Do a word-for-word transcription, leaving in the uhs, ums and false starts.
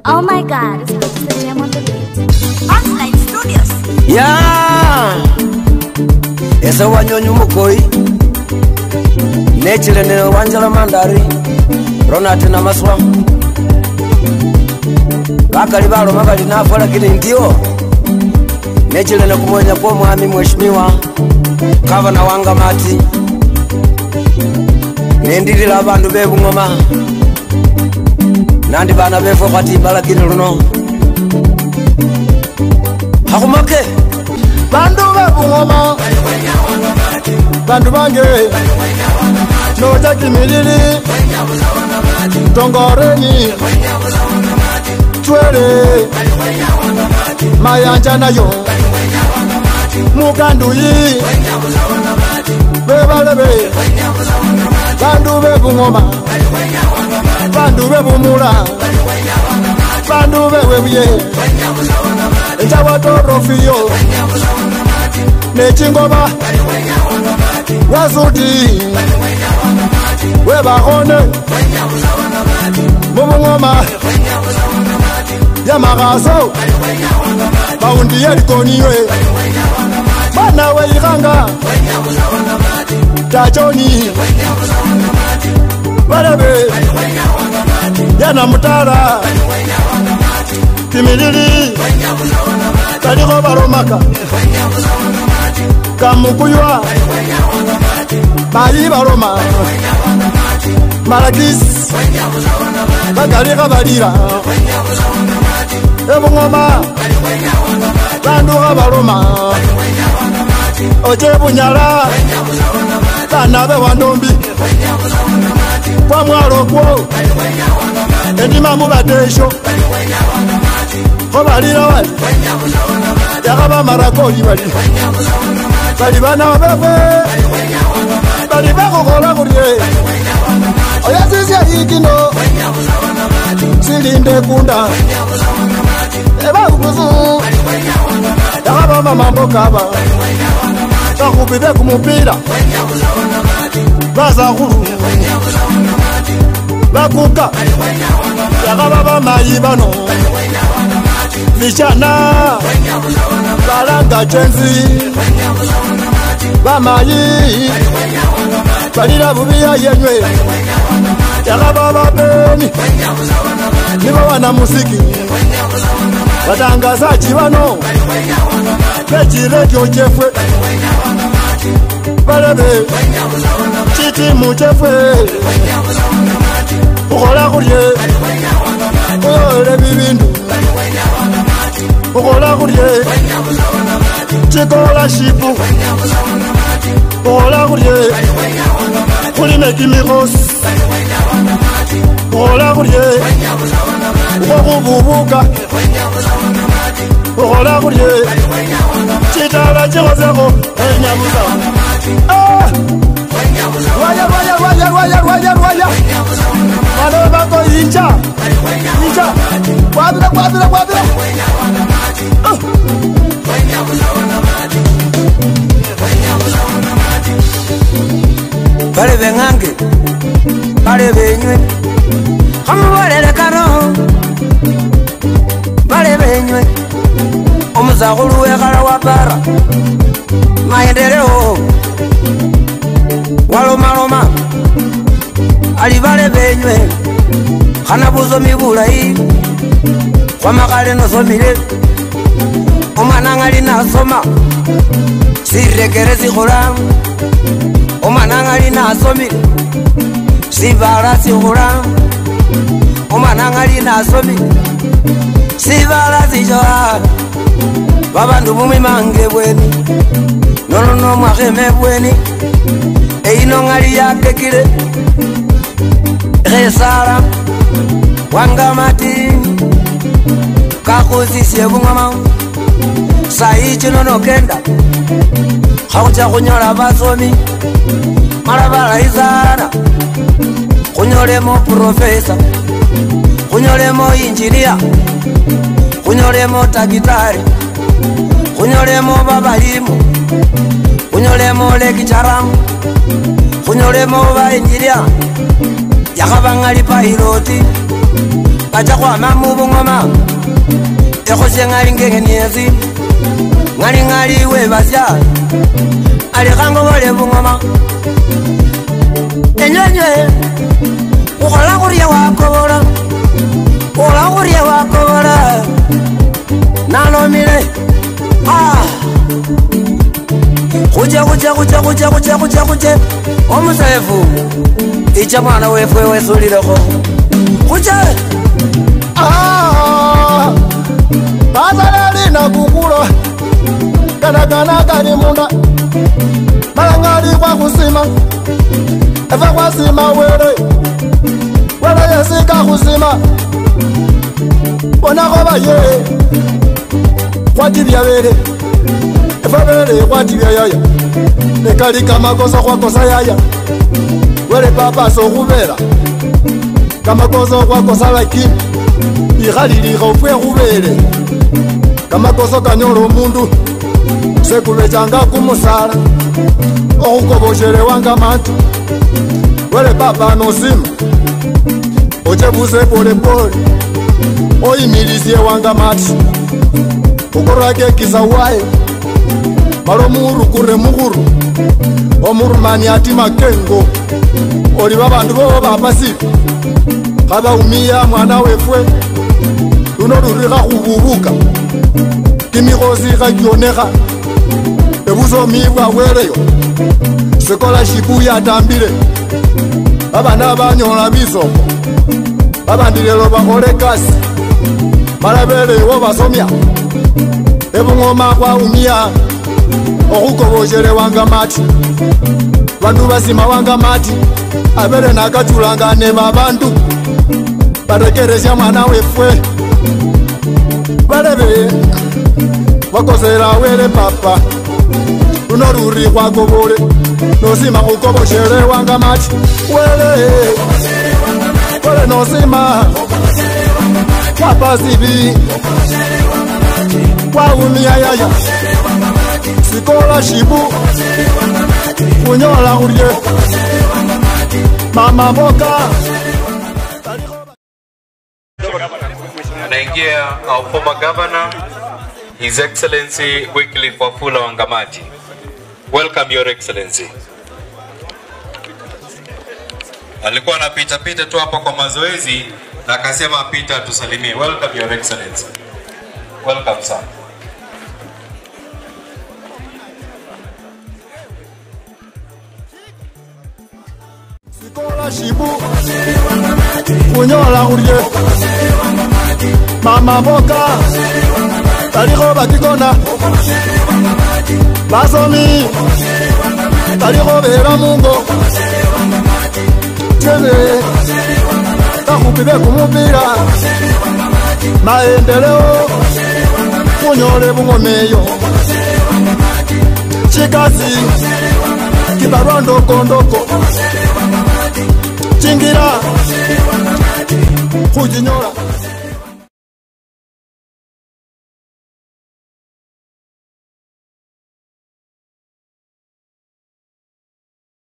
Oh my God, it's the jam on the beat. Online Studios. Yeah. Esa wanyonyu mukoi. Nechile ne wanjala mandari. Ronate na maswa. Bakali balo mabali nafola kile ndio. Nechile ne kumonya kwa mwami mheshimiwa Gavana Wangamati. Nendilila bandu be Bungoma. Nandi bana befo kwati balakini luno. Hakumake bandu be Bungoma, bandu bange noja kimilili tongoreni twele mayanja nayo mukanduyi bebalebe bandu be Bungoma, bandu be Bumula, bandu be webuye Njawa torofiyo Nechingoba Wasuti Webahone Mubungoma Yamagaso Baundi yelikoniwe Bana weiranga Tachoni Barebe Yana mutara Kimilili Kaliko baromaka Kamukuywa Bayi baroma Malakis Bakalika balira Ebungoma Banduka baroma Oche bunyala Banabe wandombi Kwa mwaro kwo Edima mubadesho Kobalira wali Yakaba marakoli wali Bali bana wabefe Bali bako kola kurie Oya sisi ya hikino Silinde kunda Eba ukuzu Yakaba mamambo kaba Kakupide kumupira Baza kuru Bakuka Yakaba bamayibano Vijana Balanga chenzi Bamayi Balira bubiya yenywe Yakaba babeni Niba wana musiki Batangaza chibano Bechi radio chefwe Balebe Chiti muchefwe Ukola kurie Ukola bibindu Ukola kurie Chikola shipu Ukola kurie Kulime kimikos Ukola kurie Ukokububuka Ukola kurie Chitala chikoseko Enyamuza Ah Waya waya waya waya waya waya Wale bako incha Incha Wadra wadra wadra Bale bengange Bale benywe Kamubole karo Bale benywe Omuzakulu wekala wapara Maendeleo Waloma loma Ali bale benywe Kana buzo mibulai Kwa makale no somile Omwana ngali nasoma Sirekere sikhola Omwana ngali nasomile Sibala sikhola Omwana ngali nasomile Sibala sijoa Babandu mumimange bweni Nono no mwakeme bweni Eino ngali yakekile Resara Wangamati Kakuzisye Bungoma Saichi nono kenda Hakucha kunyola basomi Marabala izana Kunyolemo profesa Kunyolemo injinia Kunyolemo takitari Kunyolemo babalimu Kunyolemo lekicharamu Kunyolemo ba injinia Yakaba ngali piloti kacha kwa mamu Bungoma ekose ngali ngenge niezi ngali ngali we basya ali kango wale Bungoma enyenye ukola kuriya wakobora ukola kuriya wakobora nalo mire ah kuja kuja kuja kuja kuja kuja kuja omusefu icha mwana wefu wesulireko kuja ah bazalali na kukulo kana kana kali munda malangali kwa kusima eva kwa sima wele wele yesika kusima bona koba ye kwa tibia wele eva wele kwa tibia yaya nekali kama kosa kwa kosa yaya wele papa so kubera kama kosa kwa kosa lakini ihalili khofwe kubele kama kosa kanyolo mundu sekubechanga kumusala okukoboshere Wangamati wele papa nosima ochebuse pole pole oyimilizie Wangamati ukorake kisawaye malo muru kure muguru omurumani ati makengo oli babandu bo bapasifu kaba umia mwana wefwe luno lurika kububuka kimikosi kakioneka ebuzo mibwa weleyo sekola shibu ya tambile abana banyola bisombo abandilelo bakole kasi malabele wo basomya ebungoma kwa umia okukoboshere Wangamati bandu basima Wangamati abele nakatulangane babandu barekeresha mwana wefwe balebe wakosera wele papa luno luri kwakobole nosima ukoboshere Wangamati wele wele nosima wapasibi waumia yaya sikola shibu kunyola urye mama boka anaingia our former governor, His Excellency Wycliffe Wafula Wangamati. Welcome, Your Excellency. Alikuwa anapita pita tu hapa kwa mazoezi na akasema pita tusalimie. Welcome, Your Excellency. Welcome, sir. sikola shibu kunyola urye mama boka taliko batikona basomi taliko bera mungo tene takupibe kumupira maendeleo kunyole bungomeyo chikazi kibarua ndoko ndoko chingira kujinyola